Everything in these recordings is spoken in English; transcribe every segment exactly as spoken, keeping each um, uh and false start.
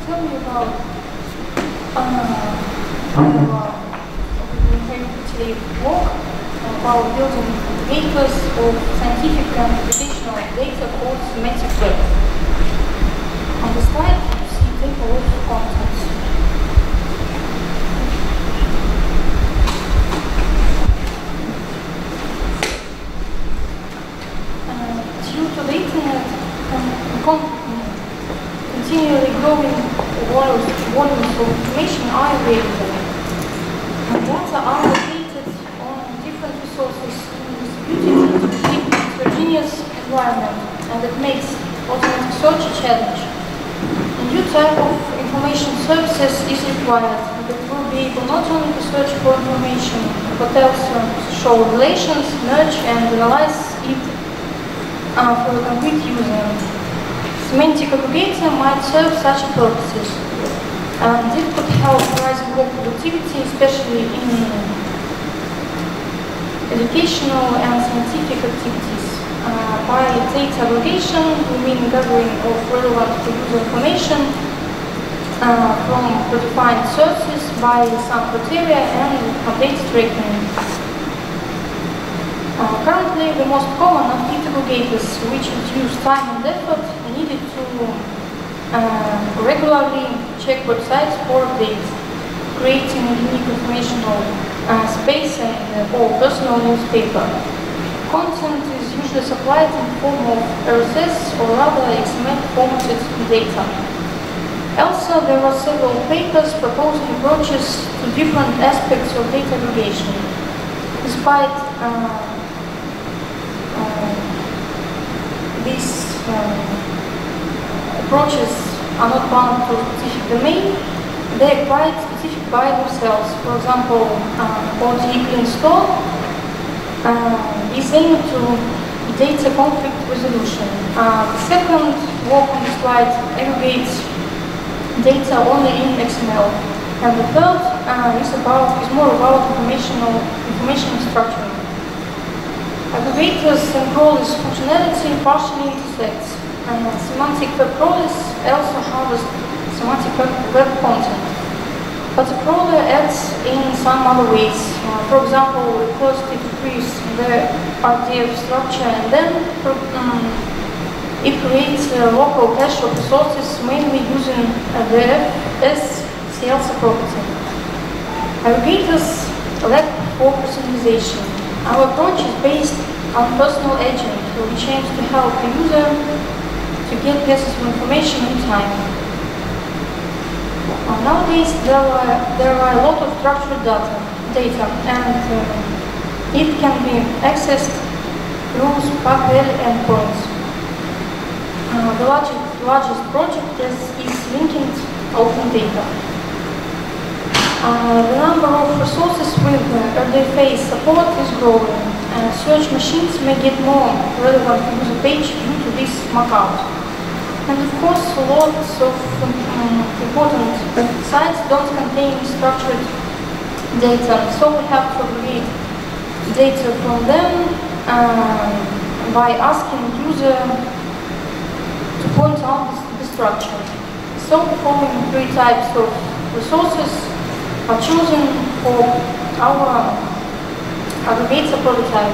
tell you about uh, our today work about building aggregators of scientific and computational data called semantic web. On the slide, you see table of contents. Uh, due to the internet and con continually growing volumes, volumes of information are available. And data are located on different resources distributed in a heterogeneous environment, and it makes automatic search a challenge. A new type of information services is required that will be able not only to search for information, but also to show relations, merge and analyze it uh, for a concrete user. Semantic aggregator might serve such purposes, and it could help rising work productivity, especially in educational and scientific activities. Uh, by data aggregation, we mean gathering of relevant to user information uh, from predefined sources by some criteria and updated reckoning. Uh, currently, the most common are Git aggregators, which reduce time and effort needed to uh, regularly check websites for updates, creating a unique informational uh, space and uh, or personal newspaper. Content is usually supplied in the form of R S S or rather X M L formatted data. Also, there are several papers proposing approaches to different aspects of data aggregation. Despite uh, uh, these uh, approaches are not bound to a specific domain, they are quite specific by themselves. For example, uh, O D Clean Store uh, is aimed to data conflict resolution. Uh, the second work on the slide aggregates data only in X M L, and the third uh, is about is more about informational information structuring. Aggregators and crawlers functionality partially intersects. Uh, semantic web crawlers also harvest semantic web, web content, but the crawler adds in some other ways. Uh, for example, first it retrieves the R D F structure, and then um, it creates a local cache of resources, mainly using uh, the F S C L S property. Aggregators lack for personalization. Our approach is based on personal agent, which aims to help the user to get pieces of information in time. Uh, nowadays, there are, there are a lot of structured data, data and uh, it can be accessed through SPACL endpoints. Uh, the largest, largest project is, is linking open data. Uh, the number of resources with uh, R D F A support is growing, and search machines may get more relevant to user page due to this markup. And of course, lots of um, important sites don't contain structured data, so we have to aggregate data from them uh, by asking the user to point out the structure. So the following three types of resources are chosen for our aggregator prototype.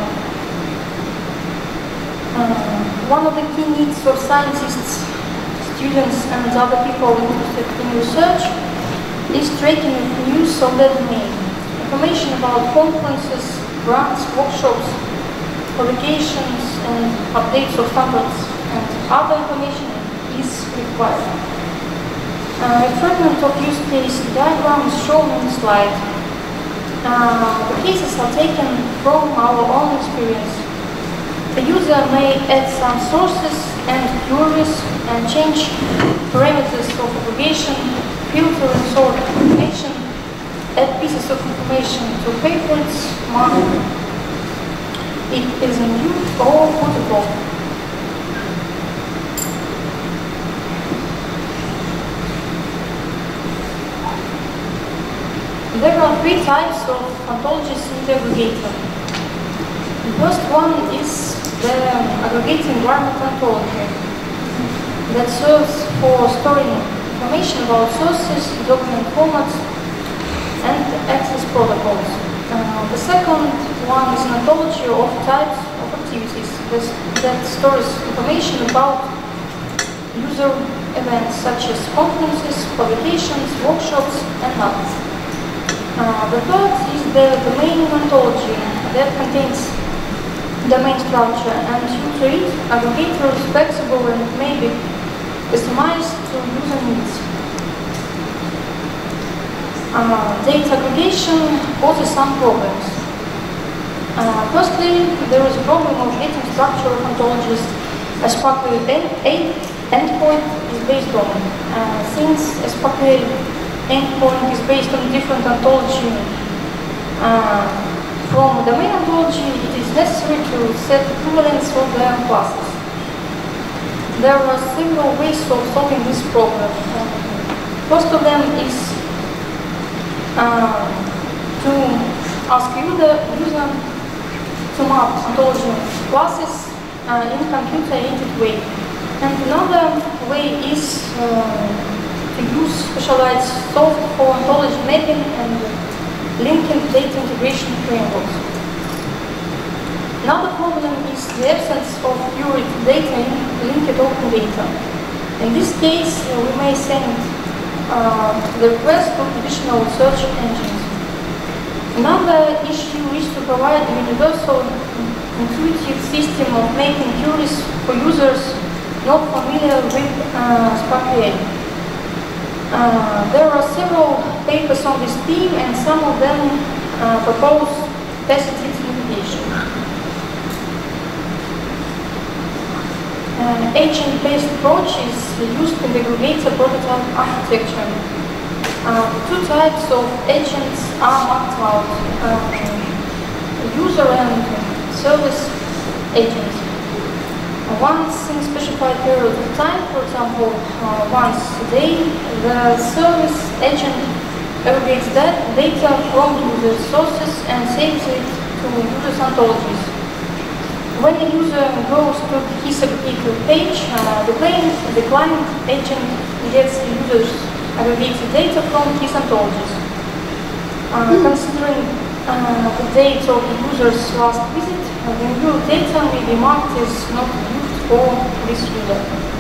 Uh, one of the key needs of scientists, students and other people interested in research is tracking of news of their domain. Information about conferences, grants, workshops, publications and updates of standards and other information is required. Uh, a fragment of use case diagram is shown on the slide. Uh, the cases are taken from our own experience. The user may add some sources and queries and change parameters of aggregation, filter and sort information, add pieces of information to favorites, mark it is in use or put it off. There are three types of ontologies in the aggregator. The first one is the aggregating environment ontology that serves for storing information about sources, document formats, and access protocols. Uh, the second one is an ontology of types of activities this, that stores information about user events such as conferences, publications, workshops, and others. Uh, the third is the domain ontology that contains domain structure and user it aggregator is flexible and may be customized to user needs. Uh, data aggregation causes some problems. Uh, firstly, there is a problem of getting structure of ontologies as SPARQL endpoint is based on. Uh, since a SPARQL endpoint is based on different ontology uh, from domain ontology, it is necessary to set equivalence of their classes. There are several ways of solving this problem. Uh, first of them is uh, to ask user, user to map ontology classes uh, in a computer-aided way. And another way is uh, to use specialized software for ontology mapping and linking data integration frameworks. Another problem is the absence of pure data in linked open data. In this case, uh, we may send uh, the request to traditional search engines. Another issue is to provide a universal, intuitive system of making queries for users not familiar with uh, SPARQL. Uh, there are several papers on this theme, and some of them uh, propose faceted simplification. Uh, agent-based approach is used in the aggregator prototype architecture. Uh, two types of agents are marked out: uh, user and service agents. Once in a specified period of time, for example, uh, once a day, the service agent aggregates that data from user sources and saves it to user's ontologies. When a user goes to his aggregator page, uh, the, client, the client agent gets the user's aggregated data from his ontologies. Uh, mm. Considering uh, the date of the user's last visit, uh, the new data may be marked as not used for this user.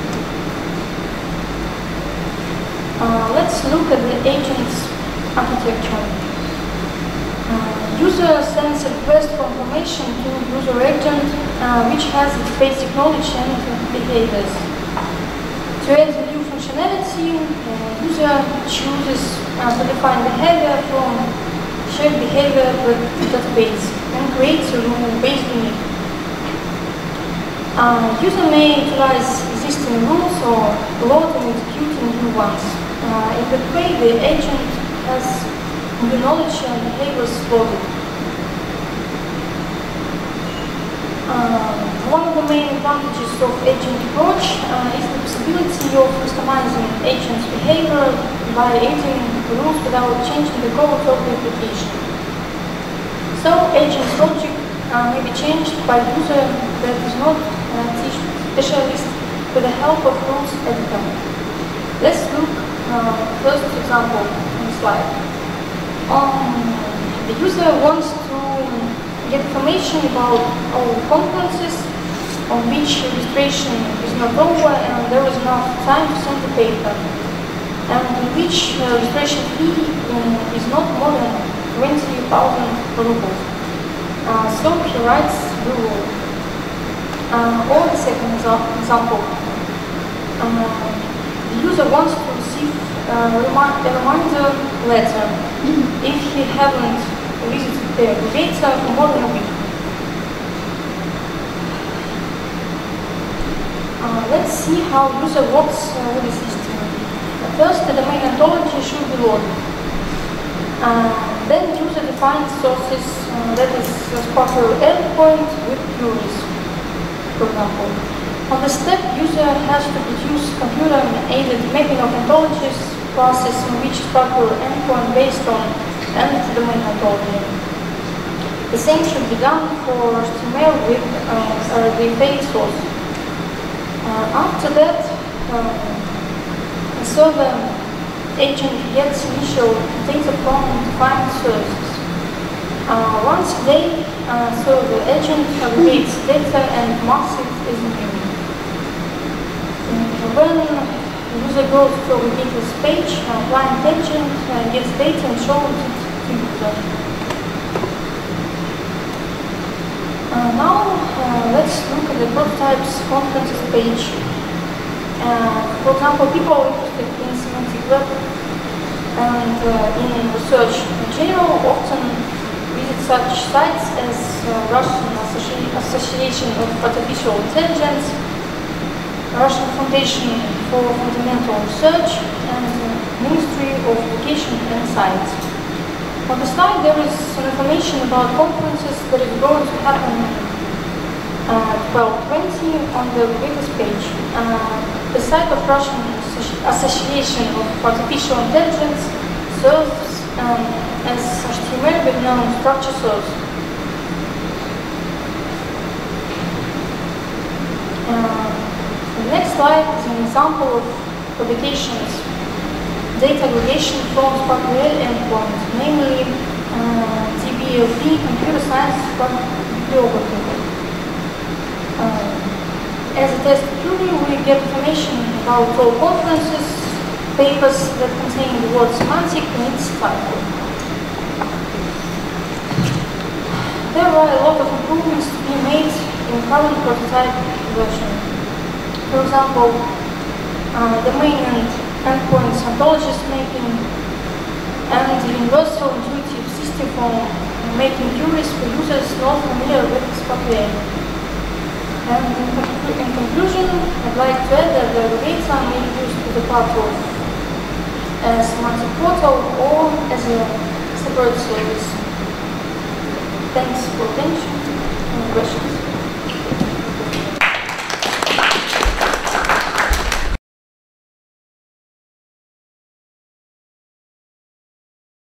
Uh, let's look at the agent's architecture. Uh, user sends a request for information to user agent, uh, which has its basic knowledge and behaviors. To add the new functionality, uh, user chooses uh, to define behavior from shared behavior database and creates a rule based on it. Uh, user may utilize existing rules or load and execute new ones. Uh, in that way, the agent has new knowledge and behaviors loaded. Uh, one of the main advantages of agent approach uh, is the possibility of customizing agent's behavior by adding rules without changing the code of the application. So, agent's logic uh, may be changed by user that is not a specialist with the help of rules editor. Let's look uh, first example on the slide. Um, the user wants to get information about all conferences on which registration is not over and there is enough time to send the paper, and in which uh, registration fee um, is not more than twenty thousand rubles. Uh, so he writes the rule. Uh, or the second example. Uh, the user wants to receive uh, remi a reminder letter if he hasn't visited the aggregator for more than a week. Uh, let's see how user works uh, with the system. Uh, first, the domain ontology should be loaded. Uh, then user defines sources, uh, that is a SPARQL endpoint with queries, for example. On the step, user has to produce computer-aided mapping of ontologies process in which SPARQL endpoint based on and domain ontology. The same should be done for H T M L with uh, the fake source. Uh, after that, uh, And so the agent gets initial data from defined sources. Uh, once a day, uh, so the agent aggregates data and marks it as new. And when the user goes to a Wikipedia page, uh, client agent uh, gets data and shows it to user. Uh, now uh, let's look at the prototypes conferences page. Uh, for example, people interested in semantic web and uh, in research in general often visit such sites as uh, Russian Associ Association of Artificial Intelligence, Russian Foundation for Fundamental Research, and uh, Ministry of Education and Science. On the slide there is some information about conferences that is going to happen uh, twelve twenty on the latest page. Uh, the site of Russian Association of Artificial Intelligence serves um, as H T M L with no structure source. Uh, the next slide is an example of publications. Data aggregation from SparkQL endpoint, namely uh, D B L P, Computer Science Bibliography. Uh, as a test query, we get information about all conferences, papers that contain the word semantic and its title. There are a lot of improvements to be made in current prototype version. For example, uh, the main and endpoints ontologist making, and the universal intuitive system for making queries for users not familiar with SparkQL. And in, conclu in conclusion, I'd like to add that the data may be used as a part of a semantic portal or as a separate service. Thanks for attention and questions.